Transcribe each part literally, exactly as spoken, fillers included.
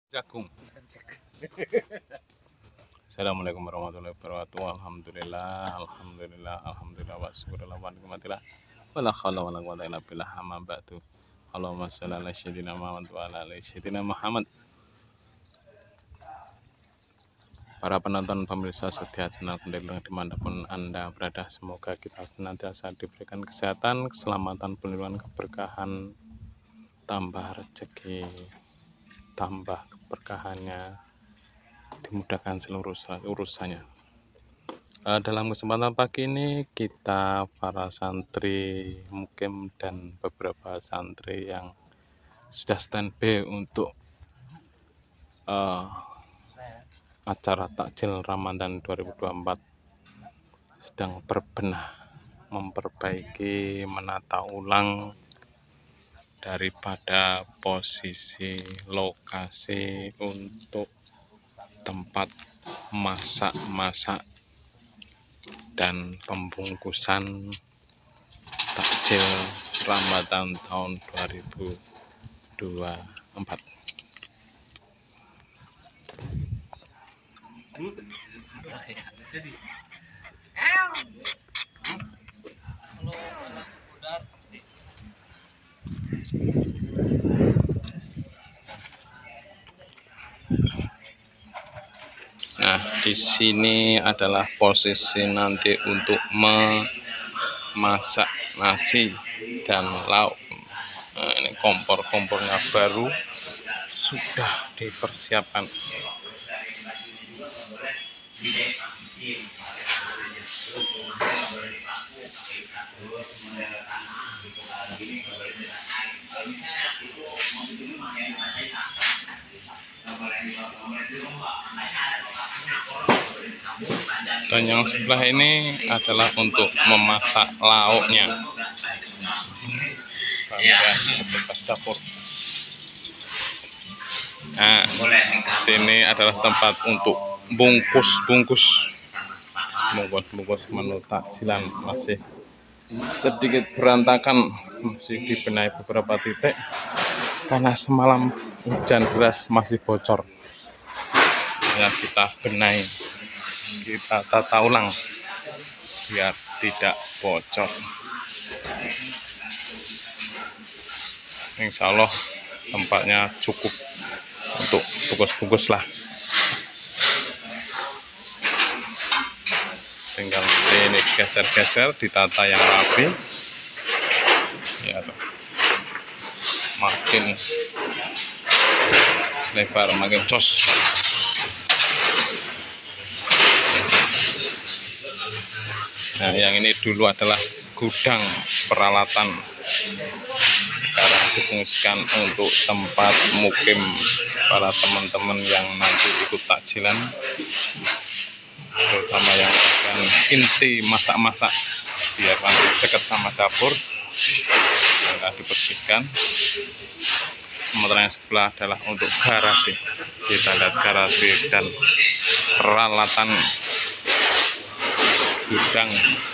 Jagung. Assalamualaikum warahmatullahi wabarakatuh. Alhamdulillah, alhamdulillah, alhamdulillah wa syukurullah wa nikmatillah. Wala haula wala quwwata illa billah. Amma ba'du. Allahumma shalli ala sayyidina Muhammad wa ala ali sayyidina Muhammad. Para penonton pemirsa setia channel Kundeleng dimanapun Anda berada, semoga kita senantiasa diberikan kesehatan, keselamatan, perlindungan, keberkahan, tambah rezeki, tambah keberkahannya, dimudahkan seluruh urusannya. Uh, dalam kesempatan pagi ini kita para santri mukim dan beberapa santri yang sudah standby untuk uh, acara takjil Ramadan dua ribu dua puluh empat sedang berbenah, memperbaiki, menata ulang daripada posisi lokasi untuk tempat masak-masak dan pembungkusan takjil Ramadan tahun dua ribu dua puluh empat. Nah, di sini adalah posisi nanti untuk memasak nasi dan lauk. Nah, ini kompor-kompornya baru sudah dipersiapkan. Dan yang sebelah ini adalah untuk memasak lauknya. Bekas dapur. Nah, sini adalah tempat untuk bungkus-bungkus, bungkus-bungkus menu takjilan masih sedikit berantakan, masih dibenahi beberapa titik karena semalam hujan deras masih bocor. Ya, kita benahi, kita tata ulang biar tidak bocor. Insya Allah tempatnya cukup untuk bungkus-bungkus lah. Tinggal ini geser-geser, ditata yang rapi ya, makin lebar makin jos. Nah, yang ini dulu adalah gudang peralatan, sekarang difungsikan untuk tempat mukim para teman-teman yang nanti ikut takjilan, terutama yang akan inti masak-masak biar nanti dekat sama dapur, akan dibersihkan. Sementara yang sebelah adalah untuk garasi, kita lihat garasi dan peralatan gudang.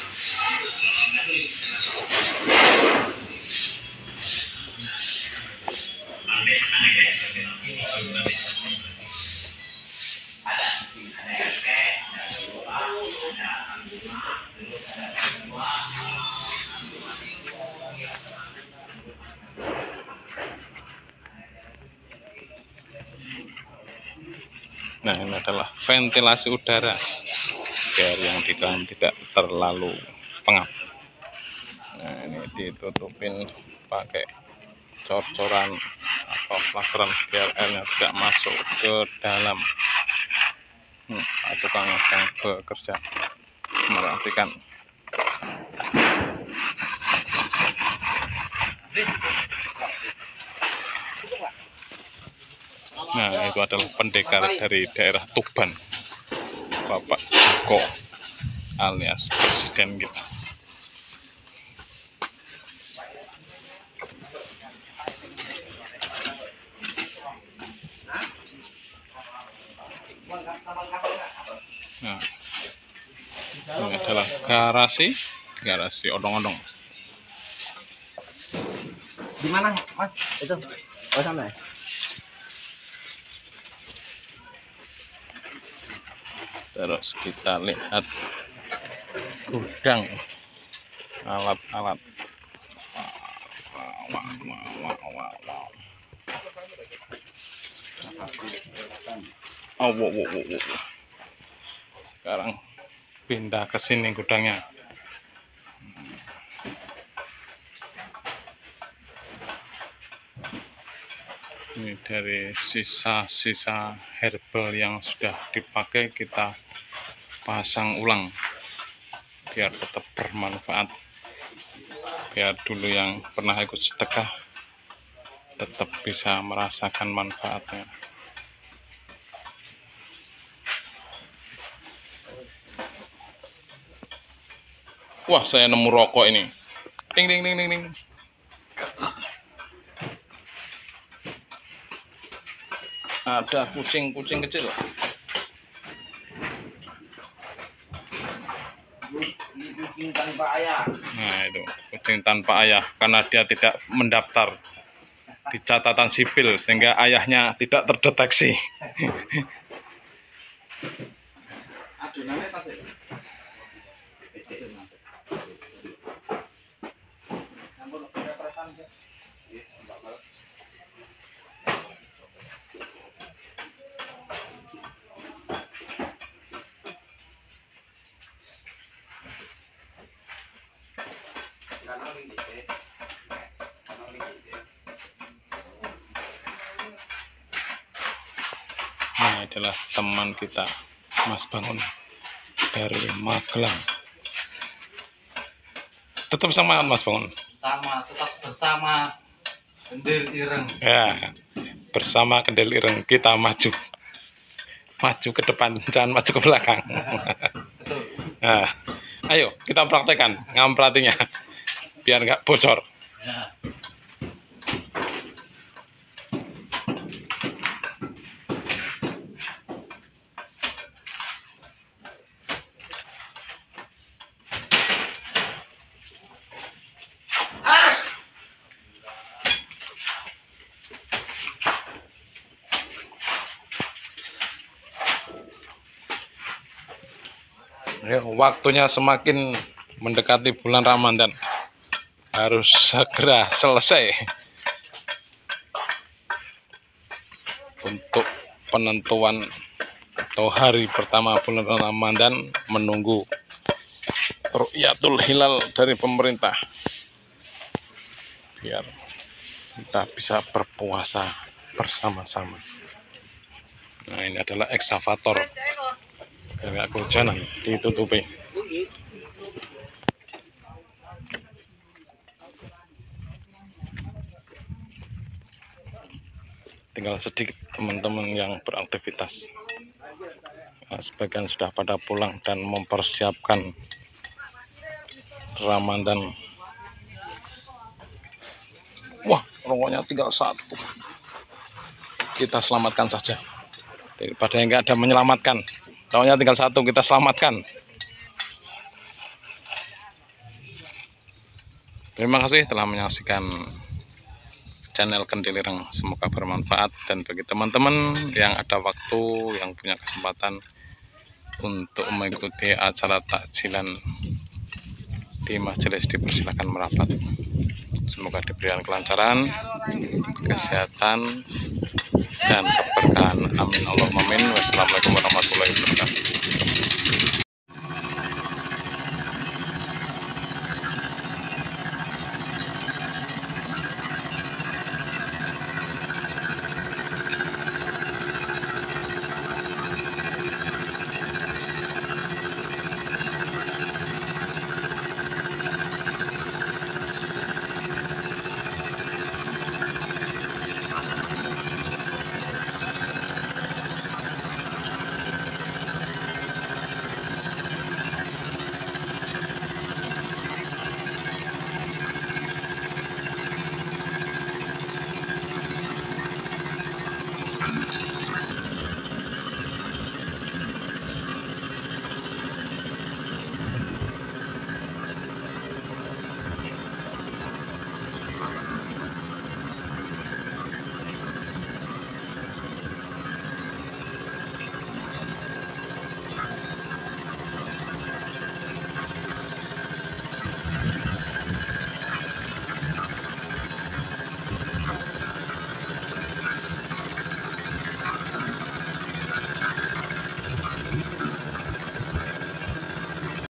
Nah, ini adalah ventilasi udara biar yang di dalam tidak terlalu pengap. Nah, ini ditutupin pakai cor-coran atau plasteran biar airnya tidak masuk ke dalam. Hmm, tukang yang bekerja merapikan. Nah, itu adalah pendekar dari daerah Tuban, Bapak Joko alias presiden kita. Nah, ini adalah garasi, garasi odong-odong. Di mana, Mas? Itu. Oh, sana ya? Terus kita lihat gudang alat-alat. Wow, wow, wow, wow, wow. Oh, wow, wow, wow, wow. Sekarang pindah ke sini gudangnya. Ini dari sisa-sisa herbal yang sudah dipakai kita pasang ulang biar tetap bermanfaat, biar dulu yang pernah ikut sedekah tetap bisa merasakan manfaatnya. Wah, saya nemu rokok ini. Ding ding ding ding ding. Ada kucing-kucing kecil. Kucing tanpa ayah. Nah, itu kucing tanpa ayah karena dia tidak mendaftar di catatan sipil sehingga ayahnya tidak terdeteksi. Adonannya tas ya? Ini adalah teman kita, Mas Bangun dari Magelang. Tetap sama Mas Bangun. Sama, tetap bersama Kendil Ireng. Ya, bersama Kendil Ireng kita maju, maju ke depan, jangan maju ke belakang. Betul. Nah, ayo kita praktekkan ngampratinya biar nggak bocor. Ya. Ya, waktunya semakin mendekati bulan Ramadan, harus segera selesai untuk penentuan atau hari pertama bulan Ramadan, menunggu ru'yatul hilal dari pemerintah biar kita bisa berpuasa bersama-sama. Nah, ini adalah eksavator kayak kehujanan ditutupi. Tinggal sedikit teman-teman yang beraktivitas. Nah, sebagian sudah pada pulang dan mempersiapkan Ramadan. Wah, rokoknya tinggal satu. Kita selamatkan saja daripada yang nggak ada menyelamatkan. Rokoknya tinggal satu, kita selamatkan. Terima kasih telah menyaksikan channel Kendil Ireng. Semoga bermanfaat, dan bagi teman-teman yang ada waktu, yang punya kesempatan untuk mengikuti acara takjilan di majelis, dipersilakan merapat. Semoga diberikan kelancaran, kesehatan, dan keberkahan.